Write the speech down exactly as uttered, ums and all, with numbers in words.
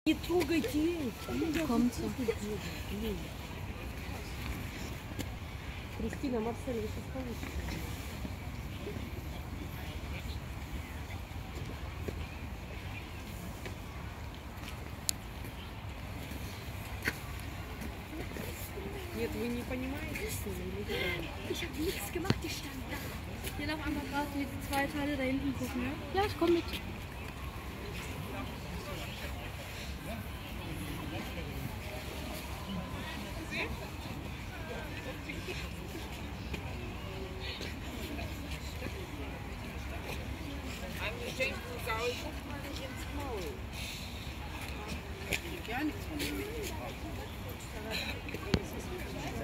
Не трогайте. Kommt so. Кристина, Марсель, вы сейчас получите. Нет, вы не понимаете, что ли? Ich habe nichts gemacht, ich stand da. Hier noch einmal gerade die zwei Teile da hinten gucken, ne? Ja, ich komme mit. Angeschenkten Gaul, guck mal nicht ins Maul. Ich will gar nichts von ihm.